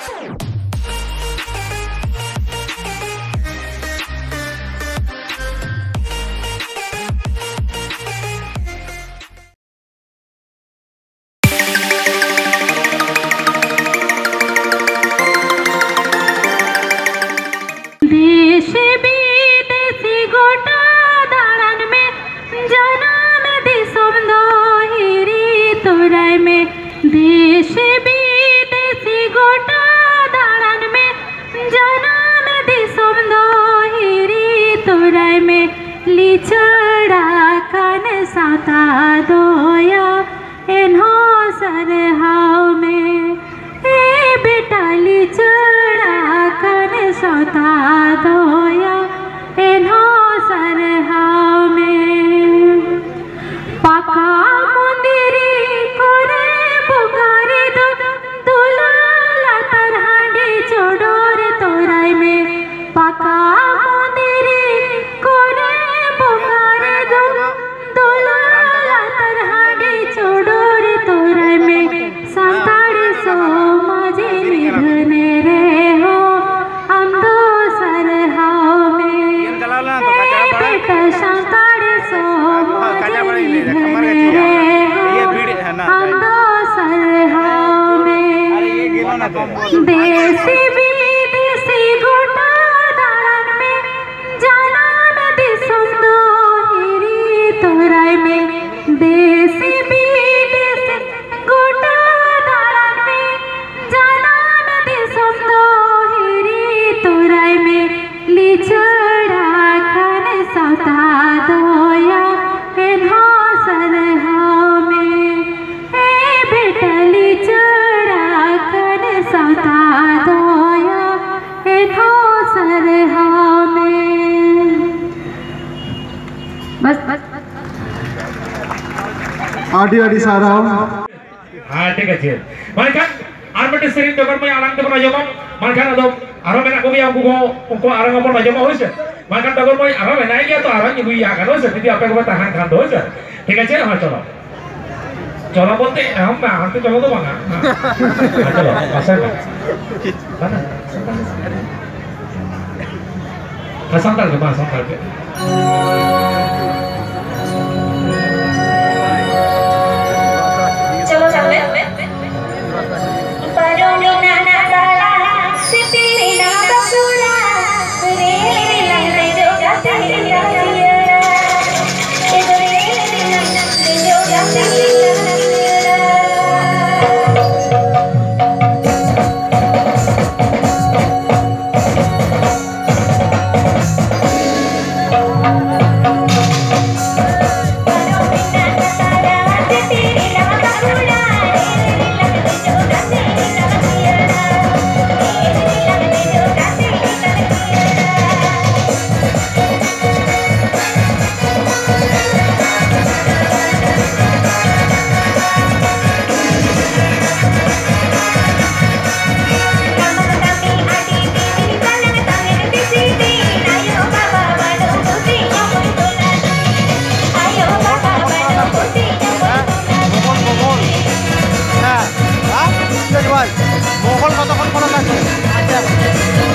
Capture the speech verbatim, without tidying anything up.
देसी विदेशी गोटा दालन में जाना नदी सुंदो हिरी तोराई में देसी विदेशी गोटा दालन में जाना नदी सुंदो हिरी तोराई में लिचड़ा खन सता दोया एन्हो सरहा में ए बेटा लिचड़ा खन सता दोया एन्हो सरहा में। बस बस आदि आदि सारा हाँ ठीक है मानkan ar mete sering dogon mai alang dogon aja mam makan adom aro mena ko biang ko ko arang ngomong aja mau hoise makan dogon mai aro mena dia to arang ibu ya kan hoise jadi apa ko tahan kan hoise ঠিক আছে হ্যাঁ চলো চলো বলতে हम হাতে চলো তো বাঙা হ্যাঁ চলো আসা না না santal ke mas santal ke चलो चले Parununa nagala sipirina basura rele lande joga tira tira rele lande joga tira tira mohon katakan pada kasih.